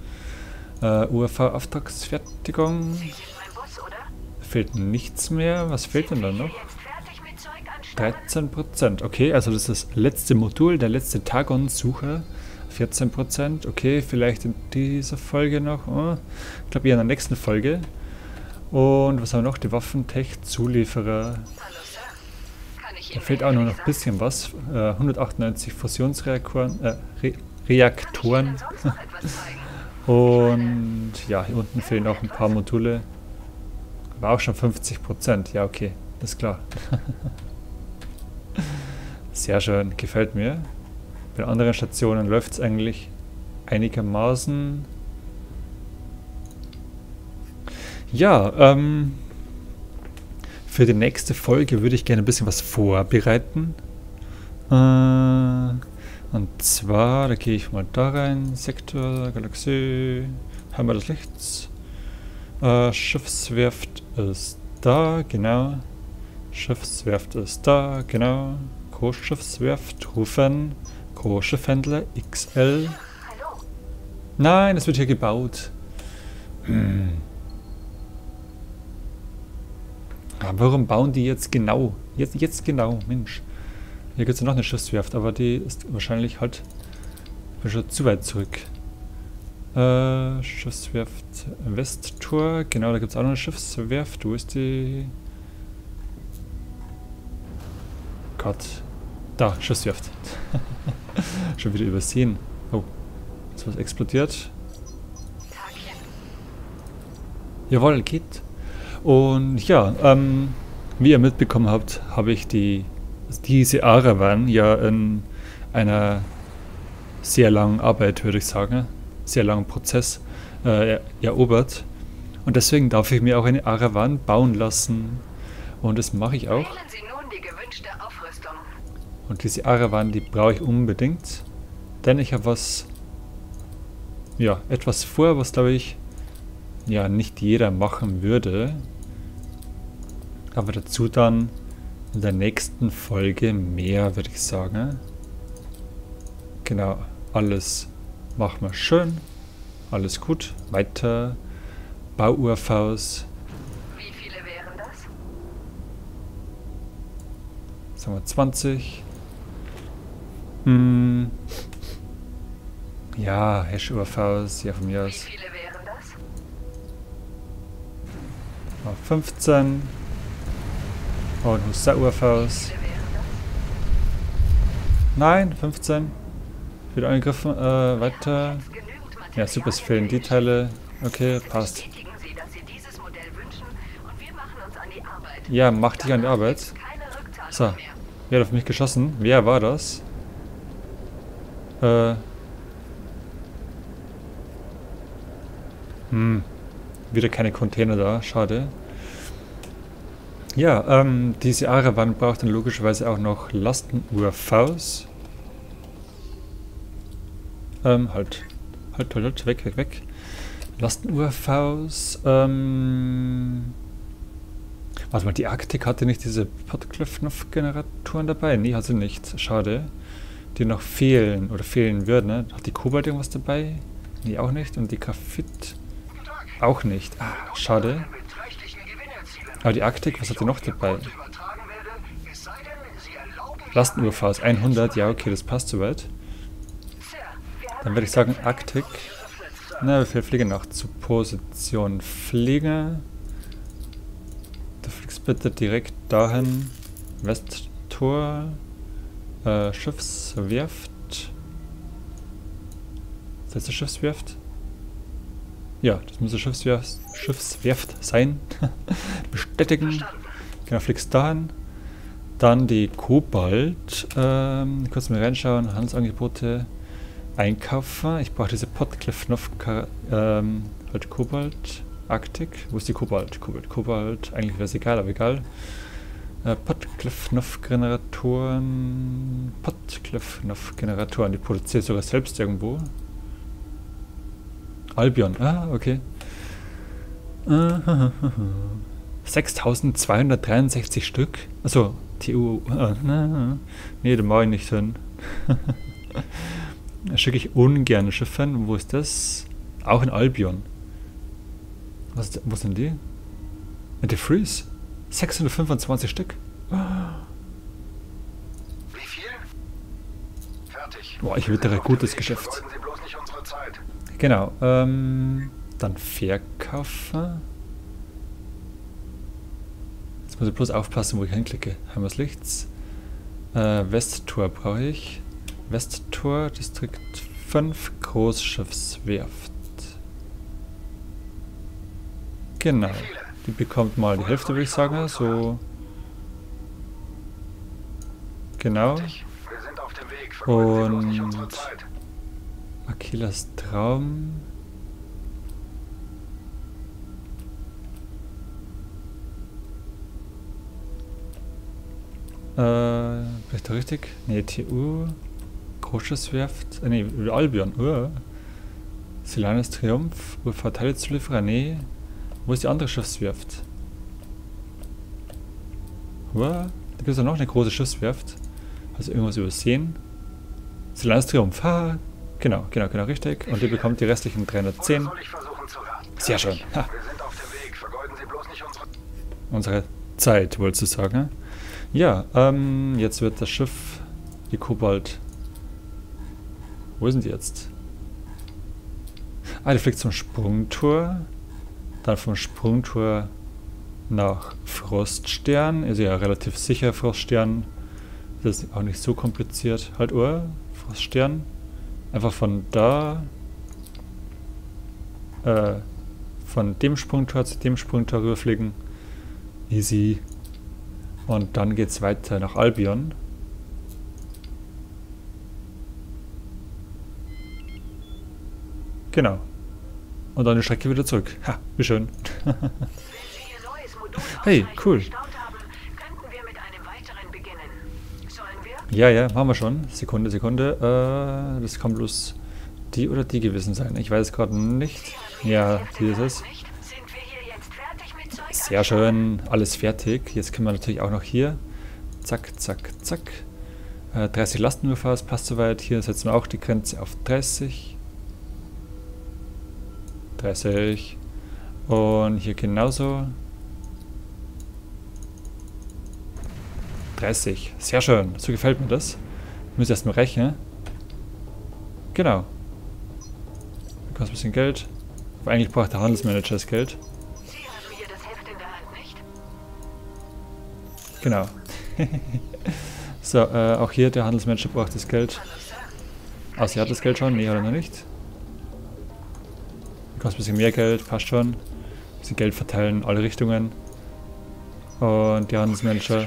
UAV-Auftragsfertigung. Sie sind mein Boss, oder? Fehlt nichts mehr. Was fehlt denn da noch? Jetzt fertig mit Zeug anstellen? 13%. Okay, also das ist das letzte Modul, der letzte Tagon-Sucher. 14%. Okay, vielleicht in dieser Folge noch. Oh, ich glaube eher in der nächsten Folge. Und was haben wir noch? Die Waffentech-Zulieferer. Hallo Sir. Kann ich Da Ihnen fehlt auch nur noch behilflich ein bisschen was. 198 Fusionsreaktoren. Reaktoren. sein? Sonst noch etwas zeigen? Und ja, hier unten fehlen auch ein paar Module. War auch schon 50%. Ja, okay, das ist klar. Sehr schön, gefällt mir. Bei anderen Stationen läuft es eigentlich einigermaßen. Ja, für die nächste Folge würde ich gerne ein bisschen was vorbereiten. Und zwar, da gehe ich mal da rein. Sektor, Galaxie, Hammer des Lichts. Schiffswerft ist da, genau. Schiffswerft ist da, genau. Großschiffswerft rufen. Großschiffhändler XL. Hallo? Nein, es wird hier gebaut. Warum bauen die jetzt genau? Jetzt genau, Mensch. Hier gibt es ja noch eine Schiffswerft, aber die ist wahrscheinlich halt schon zu weit zurück. Schiffswerft Westtor, genau, da gibt es auch noch eine Schiffswerft. Wo ist die? Gott. Da, Schiffswerft. Schon wieder übersehen. Oh, ist was explodiert? Tagchen. Jawohl, geht. Und ja, wie ihr mitbekommen habt, habe ich diese Aravan ja in einer sehr langen Arbeit, würde ich sagen, sehr langen Prozess erobert. Und deswegen darf ich mir auch eine Aravan bauen lassen. Und das mache ich auch. Wählen Sie nun die gewünschte Aufrüstung. Und diese Aravan, die brauche ich unbedingt. Denn ich habe etwas vor, was glaube ich ja nicht jeder machen würde. Aber dazu dann in der nächsten Folge mehr, würde ich sagen. Genau, alles machen wir schön. Alles gut. Weiter. Bau-UAVs. Wie viele wären das? Sagen wir 20. Ja, Hash-UAVs, ja von mir Wie aus. viele wären das? Oh, 15. Und Husa-UAVs. Wie viele wären das? Nein, 15. Wieder angegriffen. Weiter. Jetzt genügend Ja, super, es Materialien fehlen die für Teile. Okay, passt. Bestätigen Sie, dass Sie dieses Modell wünschen und wir machen uns an die Arbeit. Ja, mach dich an die Danach Arbeit. gibt's keine Rückzahlung So. mehr. Wer hat auf mich geschossen? Wer war das? Wieder keine Container da. Schade. Ja, diese Arawan braucht dann logischerweise auch noch Lasten-UAVs. Halt, weg. Lasten-UAVs, warte mal, die Arktik hatte nicht diese Potcliffe-Generatoren dabei? Nee, hat sie nicht. Schade. Die noch fehlen oder fehlen würden, ne? Hat die Kobalt irgendwas dabei? Nee, auch nicht. Und die Graphit auch nicht. Ah, schade. Aber die Arktik, was hat die noch dabei? Lasten-UAVs 100, ja okay, das passt soweit. Dann würde ich sagen Arktik. Na, wie viel Flieger noch? Zu Position Flieger. Du fliegst bitte direkt dahin. Westtor. Schiffswerft. Ist das eine Schiffswerft? Ja, das muss eine Schiffswerft sein. Bestätigen. Genau, fliegst dahin. Dann die Kobalt. Kurz mal reinschauen. Handelsangebote. Einkaufen. Ich brauche diese Potcliffe-Novka, halt Kobalt, Arktik. Wo ist die Kobalt? Kobalt. Eigentlich wäre es egal, aber egal. Potcliffe-Generatoren. Die produziert sogar selbst irgendwo. Albion. Ah, okay. 6263 Stück. Also, TU. Nee, da mache ich nicht hin. Schicke ich ungern Schiffen. Wo ist das? Auch in Albion. Wo sind die? Die Freeze. 625 Stück. Wie viel? Fertig. Boah, ich wittere gutes Geschäft. Vergeuden Sie bloß nicht unsere Zeit. Genau. Dann Verkaufen. Jetzt muss ich bloß aufpassen, wo ich hinklicke. Haben wir das Lichts? Westtor brauche ich. Westtor, Distrikt 5, Großschiffswerft. Genau. Die bekommt mal die Hälfte, würde ich sagen. So. Genau. Wir sind auf dem Weg. Vergeuden Sie bloß nicht unsere Und Zeit. Akilas Traum. Bin ich da richtig? Ne, TU. Großschiffswerft. Ne, Albion. Silanus Triumph. Verteidigungslieferer. Ne. Wo ist die andere Schiffswerft? Da gibt es ja noch eine große Schiffswerft. Also irgendwas übersehen. Silanus Triumph. Ha, genau, richtig. Und die bekommt die restlichen 310. Soll ich versuchen zu raten? Sehr schön. Ha. Wir sind auf dem Weg. Vergeuden Sie bloß nicht Unsere Zeit, wolltest du sagen? Ja, jetzt wird das Schiff, die Kobalt. Wo sind die jetzt? Ah, die fliegt zum Sprungtor. Dann vom Sprungtor nach Froststern. Also ja, relativ sicher Froststern. Das ist auch nicht so kompliziert. Halt, Froststern. Einfach von da. Von dem Sprungtor zu dem Sprungtor rüberfliegen. Easy. Und dann geht's weiter nach Albion. Genau. Und dann die Strecke wieder zurück. Ha, wie schön. Wenn Sie Ihr neues Modul Hey, cool. ausreichend gestaut haben, könnten wir mit einem weiteren beginnen. Sollen wir? Ja, machen wir schon. Sekunde. Das kann bloß die oder die gewesen sein. Ich weiß es gerade nicht. Ja, die ist es. Nicht? Sind wir hier jetzt fertig mit Zeug? Sehr schön. Alles fertig. Jetzt können wir natürlich auch noch hier. Zack. 30 Lasten-UFAs passt soweit. Hier setzen wir auch die Grenze auf 30. 30. Und hier genauso. 30. Sehr schön. So gefällt mir das. muss erst mal rechnen. Genau. Du kannst ein bisschen Geld. Aber eigentlich braucht der Handelsmanager das Geld. Sie haben hier das Heft in der Hand, nicht? Genau. So, auch hier der Handelsmanager braucht das Geld. Ah, sie hat das Geld schon? Nee, hat er noch nicht. Du kannst ein bisschen mehr Geld, passt schon. Ein bisschen Geld verteilen in alle Richtungen. Und die Handelsmanager.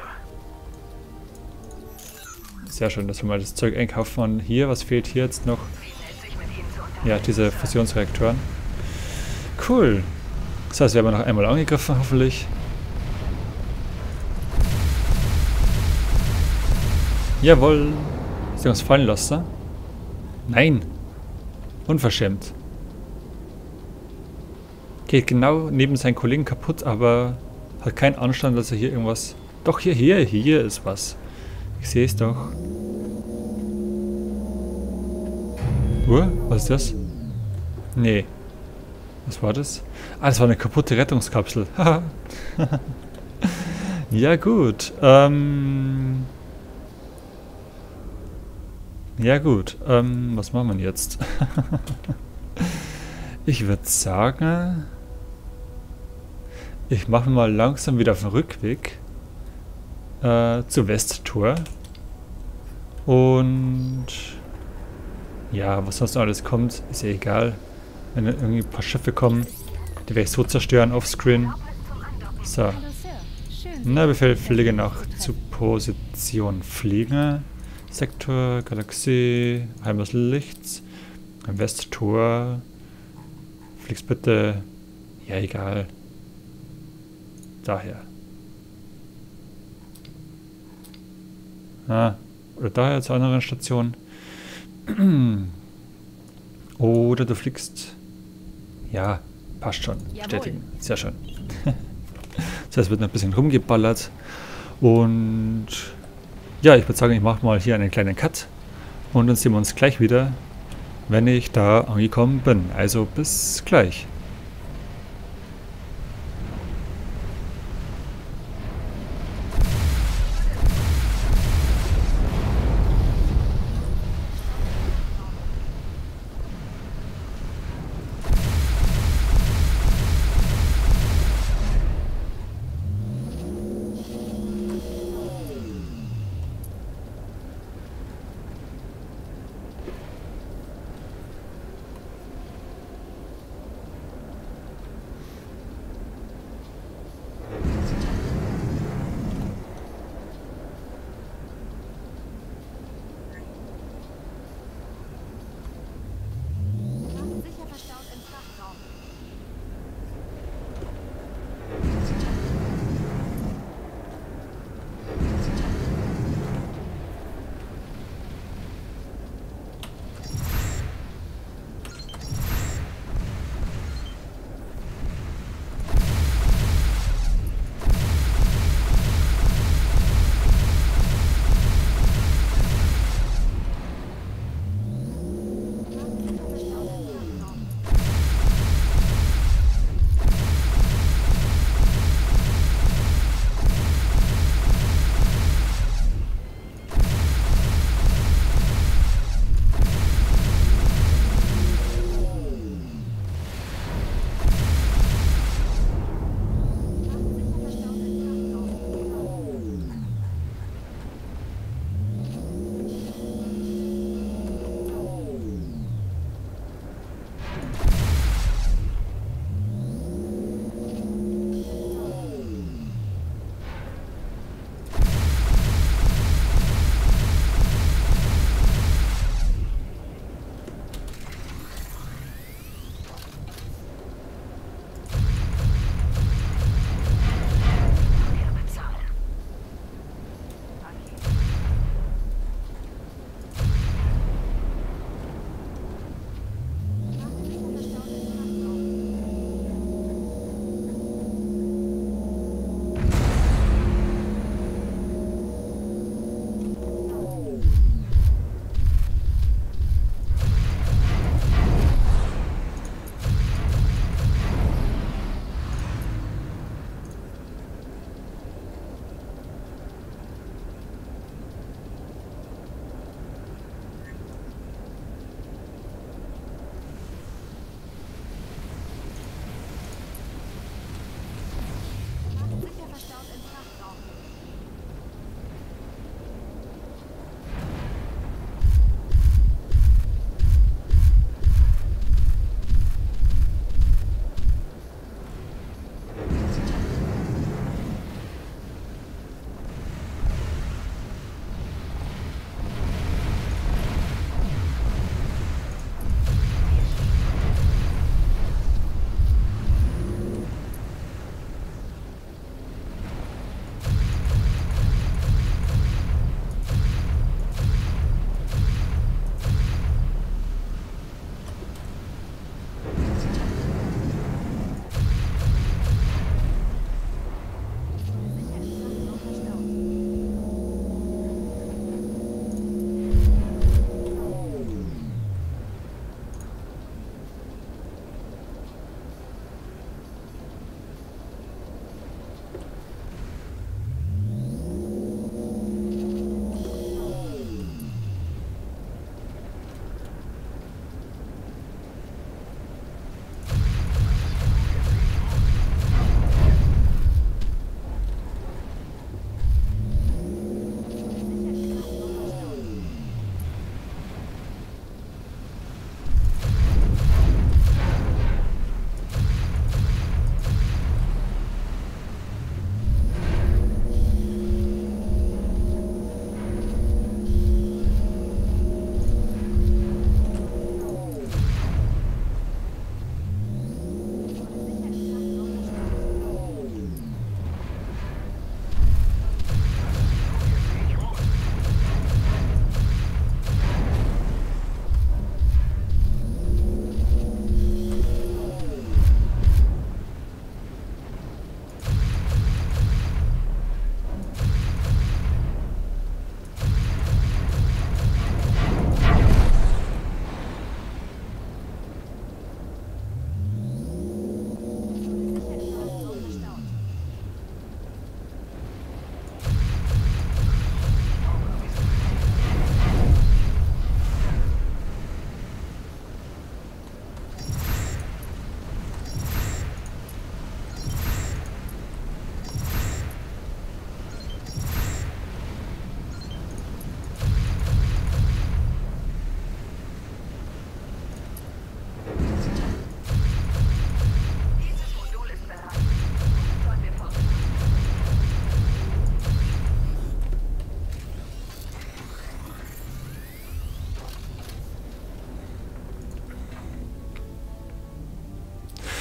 Sehr schön, dass wir mal das Zeug einkaufen. Und hier, was fehlt hier jetzt noch? Ja, diese Fusionsreaktoren. Cool. Das heißt, wir haben noch einmal angegriffen, hoffentlich. Jawohl. Ist der uns fallen lassen? Nein. Unverschämt. Geht genau neben seinen Kollegen kaputt, aber hat keinen Anstand, dass er hier irgendwas... Doch, hier ist was. Ich sehe es doch. Was ist das? Nee. Was war das? Ah, das war eine kaputte Rettungskapsel. Haha. Ja gut. Ja gut. Was machen wir jetzt? Ich würde sagen... Ich mache mal langsam wieder auf den Rückweg zur Westtor. Und ja, was sonst noch alles kommt, ist ja egal. Wenn irgendwie ein paar Schiffe kommen, die werde ich so zerstören offscreen. So. Na, Befehl, fliege nach zu Position fliegen. Sektor, Galaxie, Heim des Lichts, Westtor. Fliegst bitte. Ja, egal. Daher. Ah, oder daher zur anderen Station. Oder du fliegst. Ja, passt schon. Bestätigen. Sehr schön. Das heißt, es wird noch ein bisschen rumgeballert. Und ja, ich würde sagen, ich mache mal hier einen kleinen Cut. Und dann sehen wir uns gleich wieder, wenn ich da angekommen bin. Also bis gleich.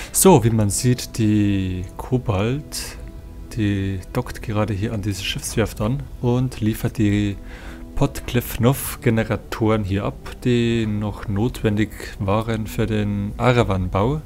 So, wie man sieht, die Cobalt, die dockt gerade hier an diese Schiffswerft an und liefert die Podklefnov-Generatoren hier ab, die noch notwendig waren für den Aravan-Bau.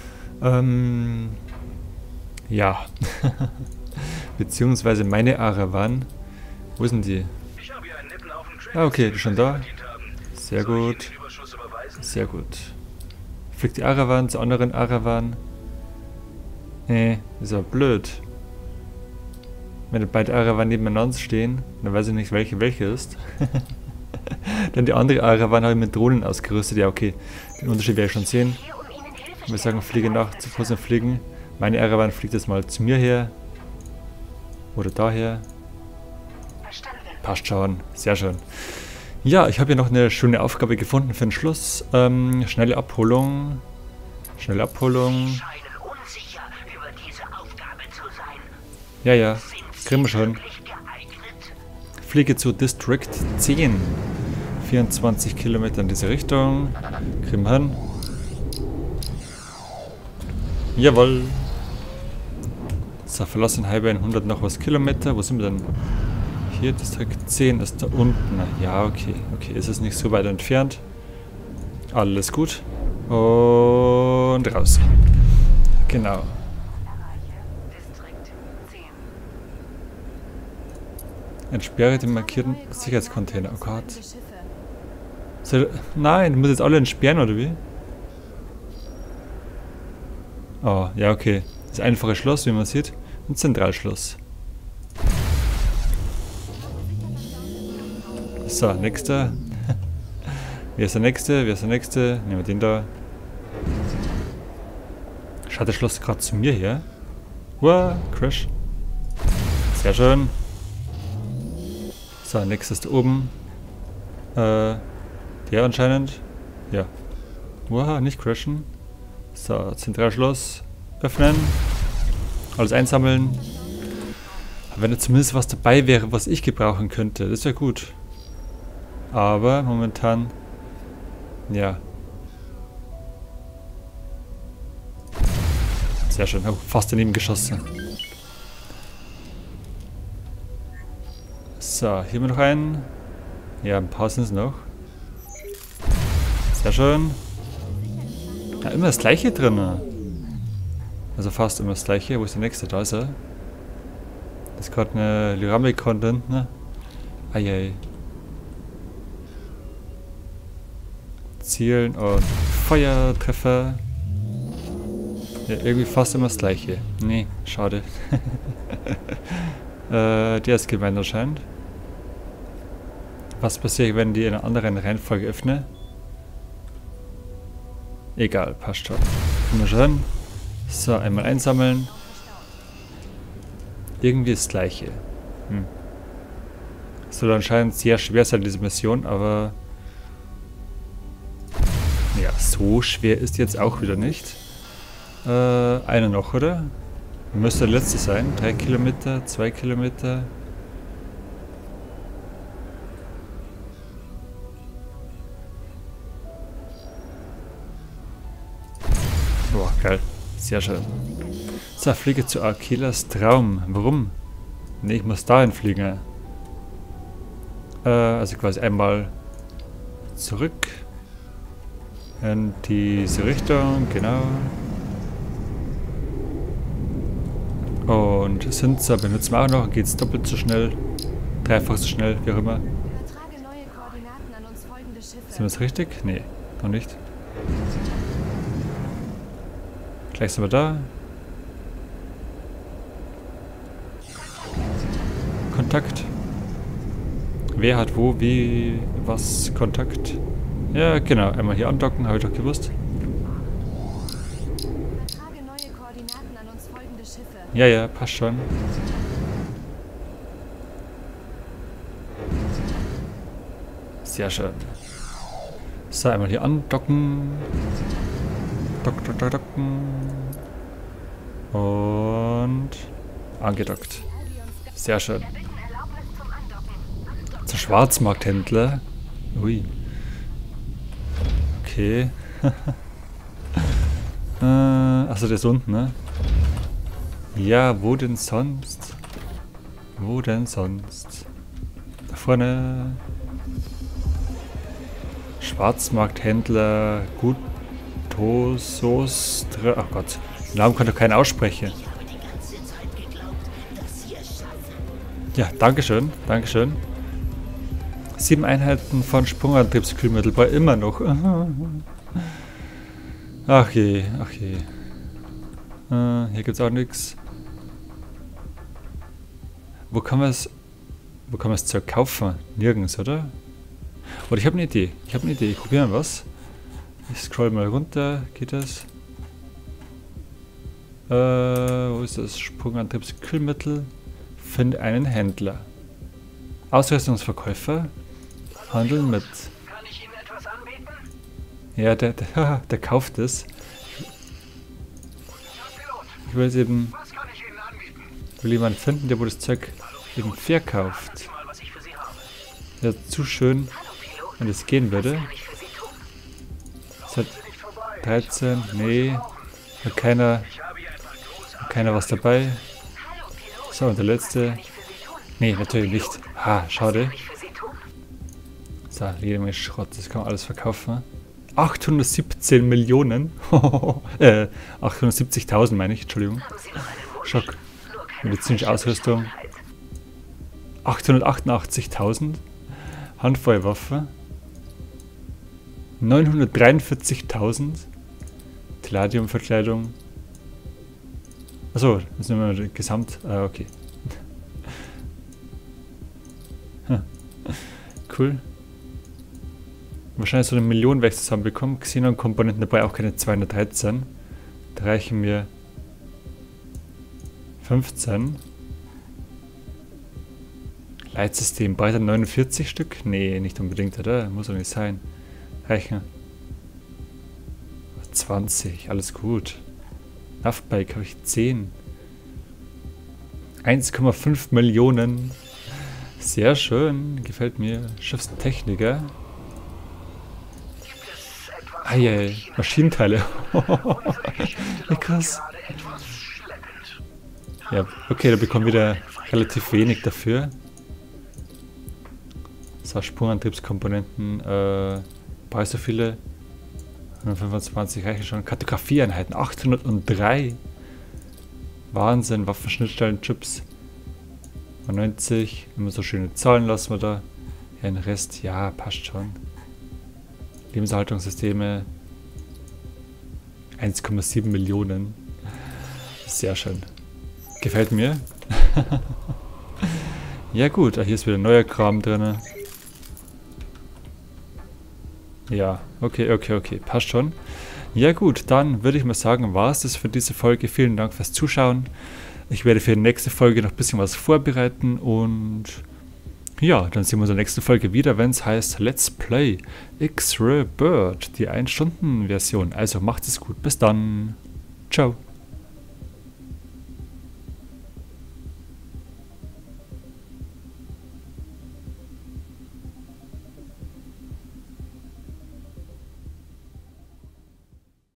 Ja, beziehungsweise meine Aravan. Wo sind die? Ah, okay, die ist schon da. Sehr gut. Sehr gut. Fliegt die Aravan zur anderen Aravan. Ist aber blöd. Wenn beide Aravan nebeneinander stehen, dann weiß ich nicht, welche ist. Denn die andere Aravan habe ich mit Drohnen ausgerüstet. Ja, okay. Den Unterschied werde ich schon sehen. Wir sagen, fliege nach zu Position fliegen. Meine Aravan fliegt jetzt mal zu mir her. Oder daher. Passt schon. Sehr schön. Ja, ich habe hier noch eine schöne Aufgabe gefunden für den Schluss. Schnelle Abholung. Schnelle Abholung. Ja, ja. Kriegen wir schon. Fliege zu District 10. 24 Kilometer in diese Richtung. Kriegen wir hin. Jawohl. So, verlassen Highway 100 noch was Kilometer. Wo sind wir denn? Hier, District 10 ist da unten. Ja, okay. Okay, ist es nicht so weit entfernt. Alles gut. Und raus. Genau. Entsperre den markierten Sicherheitscontainer. Oh Gott. Nein, du musst jetzt alle entsperren, oder wie? Oh, ja, okay. Das einfache Schloss, wie man sieht. Ein Zentralschloss. So, nächster. Wer ist der nächste? Wer ist der nächste? Nehmen wir den da. Schaut das Schloss gerade zu mir her? Wow, Crash. Sehr schön. So, nächstes da oben. Der anscheinend. Ja. Wow, nicht crashen. So, Zentralschloss. Öffnen. Alles einsammeln. Aber wenn da zumindest was dabei wäre, was ich gebrauchen könnte, das wäre gut. Aber momentan. Ja. Sehr schön. Oh, fast daneben geschossen. So, hier haben wir noch einen. Ja, ein paar sind es noch. Sehr schön. Ja, immer das gleiche drin. Also fast immer das gleiche. Wo ist der nächste? Da ist er. Das ist gerade eine Lyramik-Content, ne? Eieiei. Zielen und Feuertreffer. Ja, irgendwie fast immer das gleiche. Nee, schade. Der ist gemeint anscheinend. Was passiert, wenn die in einer anderen Reihenfolge öffne? Egal, passt schon. Können wir schon. So, einmal einsammeln. Irgendwie das gleiche. Soll anscheinend sehr schwer sein, diese Mission, aber ja, so schwer ist jetzt auch wieder nicht. Einer noch, oder? Müsste der letzte sein. 3 Kilometer, 2 Kilometer. Boah, geil. Sehr schön. So, fliege zu Akelas Traum. Warum? Ne, ich muss dahin fliegen. Also quasi einmal zurück. In diese Richtung, genau. Und Sensor benutzen wir auch noch. Geht es doppelt so schnell. Dreifach so schnell, wie auch immer. Sind wir das richtig? Nee, noch nicht. Gleich sind wir da. Kontakt. Wer hat wo, wie, was Kontakt? Ja, genau. Einmal hier andocken, habe ich doch gewusst. Ja, ja, passt schon. Sehr schön. So, einmal hier andocken. Docken. Und angedockt. Sehr schön. Zur Schwarzmarkthändler. Ui. Okay. Achso, der ist unten, ne? Ja, wo denn sonst? Wo denn sonst? Da vorne. Schwarzmarkthändler, Gutosos. Ach Gott, den Namen kann doch keiner aussprechen. Ja, dankeschön, dankeschön. 7 Einheiten von Sprungantriebskühlmittel bei immer noch. Ach je, ach je. Hier gibt's auch nichts. Wo kann man es Zeug kaufen? Nirgends, oder? Oder ich habe eine Idee. Ich probiere mal was. Ich scroll mal runter. Geht das? Wo ist das? Sprungantriebskühlmittel. Finde einen Händler. Ausrüstungsverkäufer. Handeln mit. Kann ich Ihnen etwas anbieten? Ja, der kauft es. Ich will jetzt eben. Was kann ich Ihnen anbieten? Will jemanden finden, der wo das Zeug eben verkauft. Sieh mal, was ich für Sie habe. Ja, zu schön, wenn das gehen würde. Kann ich für Sie tun? Seit 13, nee, hat keiner was dabei. So, und der letzte. Nee, natürlich nicht. Ah, schade. So, jede Menge Schrott, das kann man alles verkaufen. 817 Millionen. 870.000 meine ich, Entschuldigung. Schock. Medizinische Ausrüstung. 888.000. Handfeuerwaffe. 943.000. Teladiumverkleidung. Achso, das ist immer gesamt. Okay. Cool. Wahrscheinlich so eine Million werde ich zusammenbekommen. Xenon-Komponenten dabei auch keine 213. Da reichen mir 15. Leitsystem, breiter 49 Stück? Nee, nicht unbedingt, oder? Muss doch nicht sein. Reichen 20, alles gut. Nuffbike habe ich 10. 1,5 Millionen. Sehr schön, gefällt mir. Schiffstechniker. Eieiei, Maschinenteile. Wie krass. Ja, okay, da bekommen wir wieder relativ wenig dafür. So, Sprungantriebskomponenten. Brauche ich so viele? 125 reichen schon. Kartografieeinheiten, 803. Wahnsinn, Waffenschnittstellen, Chips. 90. Immer so schöne Zahlen lassen wir da. Ja, den Rest, ja, passt schon. Lebenserhaltungssysteme. 1,7 Millionen. Sehr schön. Gefällt mir. Ja gut, hier ist wieder neuer Kram drin. Ja, okay. Passt schon. Ja gut, dann würde ich mal sagen, war es das für diese Folge. Vielen Dank fürs Zuschauen. Ich werde für die nächste Folge noch ein bisschen was vorbereiten und ja, dann sehen wir uns in der nächsten Folge wieder, wenn es heißt Let's Play X-Ray Bird, die 1-Stunden-Version. Also macht es gut, bis dann. Ciao.